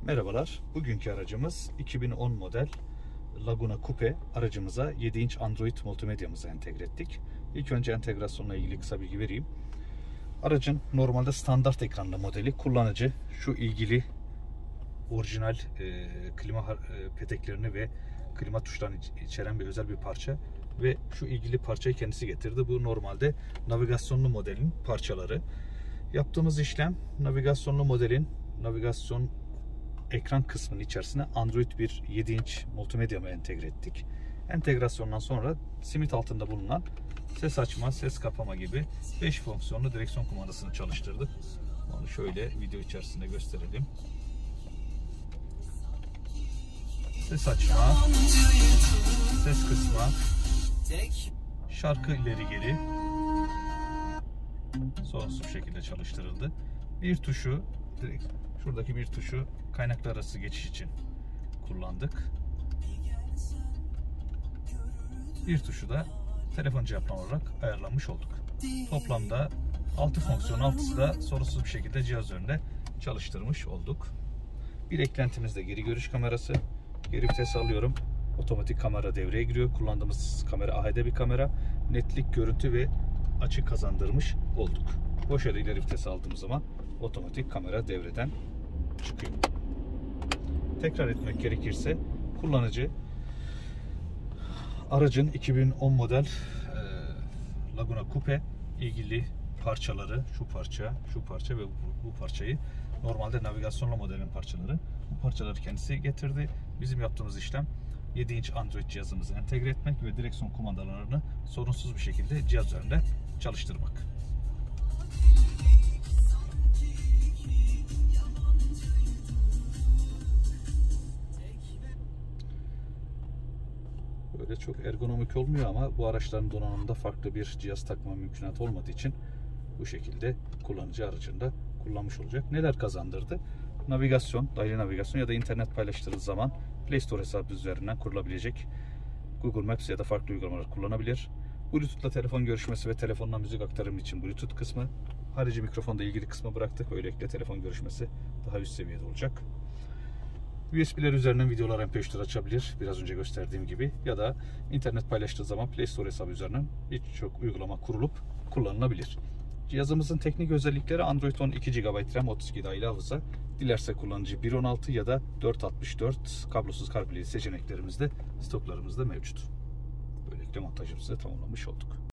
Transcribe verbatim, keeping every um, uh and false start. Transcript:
Merhabalar. Bugünkü aracımız iki bin on model Laguna Coupe. Aracımıza yedi inç Android multimedyamızı entegre ettik. İlk önce entegrasyonla ilgili kısa bilgi vereyim. Aracın normalde standart ekranlı modeli. Kullanıcı şu ilgili orijinal e, klima e, peteklerini ve klima tuşlarını içeren bir özel bir parça ve şu ilgili parçayı kendisi getirdi. Bu normalde navigasyonlu modelin parçaları. Yaptığımız işlem, navigasyonlu modelin navigasyon ekran kısmının içerisine Android bir yedi inç multimedyamı entegre ettik. Entegrasyondan sonra simit altında bulunan ses açma, ses kapama gibi beş fonksiyonlu direksiyon kumandasını çalıştırdık. Onu şöyle video içerisinde gösterelim. Ses açma, ses kısma, şarkı ileri geri sorunsuz şekilde çalıştırıldı. Bir tuşu, direkt şuradaki bir tuşu kaynaklar arası geçiş için kullandık. Bir tuşu da telefon cevaplama olarak ayarlanmış olduk. Toplamda altı fonksiyon, altısı da sorunsuz bir şekilde cihaz üzerinde çalıştırmış olduk. Bir eklentimiz de geri görüş kamerası. Geri vites alıyorum. Otomatik kamera devreye giriyor. Kullandığımız kamera A H D bir kamera. Netlik, görüntü ve açı kazandırmış olduk. Boş yere ileri vites aldığımız zaman otomatik kamera devreden çıkıyor. Tekrar etmek gerekirse kullanıcı aracın iki bin on model e, Laguna Coupe ilgili parçaları, şu parça, şu parça ve bu, bu parçayı normalde navigasyonlu modelin parçaları. Bu parçaları kendisi getirdi. Bizim yaptığımız işlem yedi inç Android cihazımızı entegre etmek ve direksiyon kumandalarını sorunsuz bir şekilde cihaz üzerinde çalıştırmak. Böyle çok ergonomik olmuyor ama bu araçların donanımında farklı bir cihaz takma mümkünatı olmadığı için bu şekilde kullanıcı aracında kullanmış olacak. Neler kazandırdı? Navigasyon, dahili navigasyon ya da internet paylaştırıldığı zaman Play Store hesabı üzerinden kurulabilecek Google Maps ya da farklı uygulamalar kullanabilir. Bluetooth'la telefon görüşmesi ve telefonla müzik aktarımı için Bluetooth kısmı, harici mikrofonda ilgili kısmı bıraktık. Böylelikle telefon görüşmesi daha üst seviyede olacak. U S B'ler üzerinden videolar M P üç'ler açabilir. Biraz önce gösterdiğim gibi. Ya da internet paylaştığı zaman Play Store hesabı üzerinden birçok uygulama kurulup kullanılabilir. Cihazımızın teknik özellikleri Android on iki gigabayt RAM, otuz iki dahili hafıza. Dilerse kullanıcı bir nokta on altı ya da dört altmış dört kablosuz CarPlay seçeneklerimiz de stoklarımızda mevcut. Böylelikle montajımızı tamamlamış olduk.